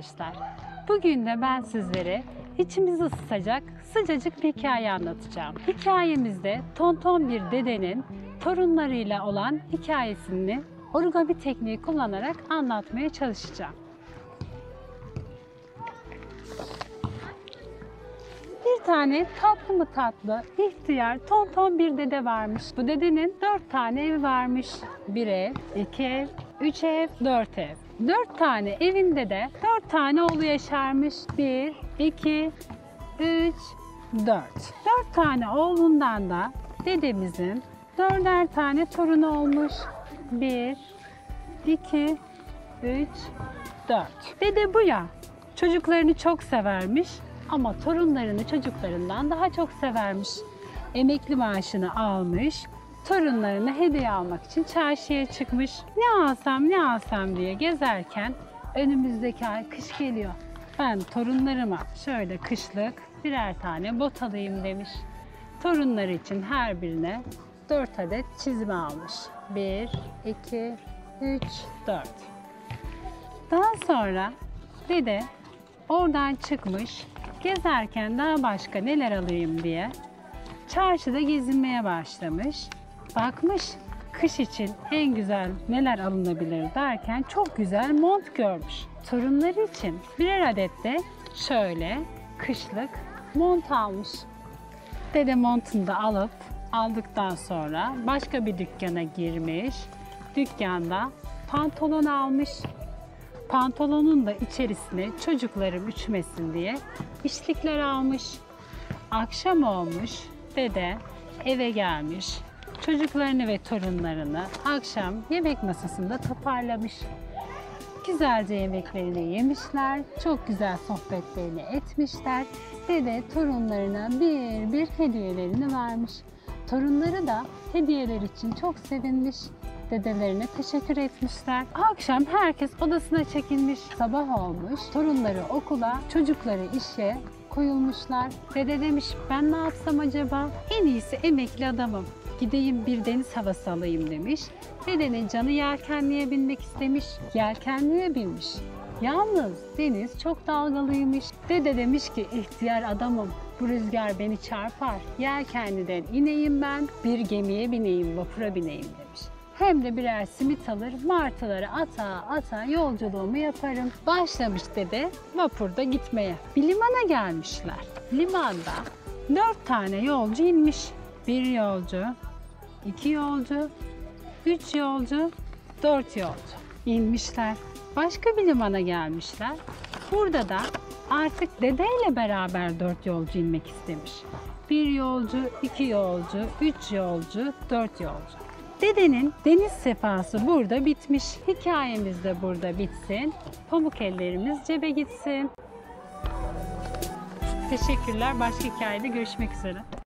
arkadaşlar. Bugün de ben sizlere içimizi ısıtacak sıcacık bir hikaye anlatacağım. Hikayemizde tonton bir dedenin torunlarıyla olan hikayesini origami tekniği kullanarak anlatmaya çalışacağım. Bir tane tatlı mı tatlı, ihtiyar, tonton bir dede varmış. Bu dedenin 4 tane evi varmış. 1 ev, 2 ev, 3 ev, 4 ev. 4 tane evinde de 4 tane oğlu yaşarmış. 1, 2, 3, 4. 4 tane oğlundan da dedemizin 4'er tane torunu olmuş. 1, 2, 3, 4. Dede bu ya, çocuklarını çok severmiş. Ama torunlarını çocuklarından daha çok severmiş. Emekli maaşını almış, torunlarına hediye almak için çarşıya çıkmış. Ne alsam diye gezerken önümüzdeki ay kış geliyor. Ben torunlarıma şöyle kışlık birer tane bot alayım demiş. Torunları için her birine 4 adet çizme almış. 1, 2, 3, 4. Daha sonra dede oradan çıkmış. Gezerken daha başka neler alayım diye çarşıda gezinmeye başlamış. Bakmış kış için en güzel neler alınabilir derken çok güzel mont görmüş. Torunları için birer adet de şöyle kışlık mont almış. Dede montunu da aldıktan sonra başka bir dükkana girmiş. Dükkanda pantolon almış. Pantolonun da içerisine çocuklarım üşümesin diye içlikler almış. Akşam olmuş, dede eve gelmiş. Çocuklarını ve torunlarını akşam yemek masasında toparlamış. Güzelce yemeklerini yemişler, çok güzel sohbetlerini etmişler. Dede torunlarına bir bir hediyelerini vermiş. Torunları da hediyeler için çok sevinmiş. Dedelerine teşekkür etmişler. Akşam herkes odasına çekilmiş. Sabah olmuş. Torunları okula, çocukları işe koyulmuşlar. Dede demiş ben ne yapsam acaba? En iyisi emekli adamım. Gideyim bir deniz havası alayım demiş. Dedenin canı yelkenliğe binmek istemiş. Yelkenliğe binmiş. Yalnız deniz çok dalgalıymış. Dede demiş ki ihtiyar adamım. Bu rüzgar beni çarpar. Yelkenliden ineyim ben. Bir gemiye bineyim, vapura bineyim demiş. Hem de birer simit alır, martıları ata yolculuğumu yaparım. Başlamış dede vapurda gitmeye. Bir limana gelmişler. Limanda 4 tane yolcu inmiş. 1 yolcu, 2 yolcu, 3 yolcu, 4 yolcu inmişler. Başka bir limana gelmişler. Burada da artık dedeyle beraber 4 yolcu inmek istemiş. 1 yolcu, 2 yolcu, 3 yolcu, 4 yolcu. Dedenin deniz sefası burada bitmiş. Hikayemiz de burada bitsin. Pamuk ellerimiz cebe gitsin. Teşekkürler. Başka hikayede görüşmek üzere.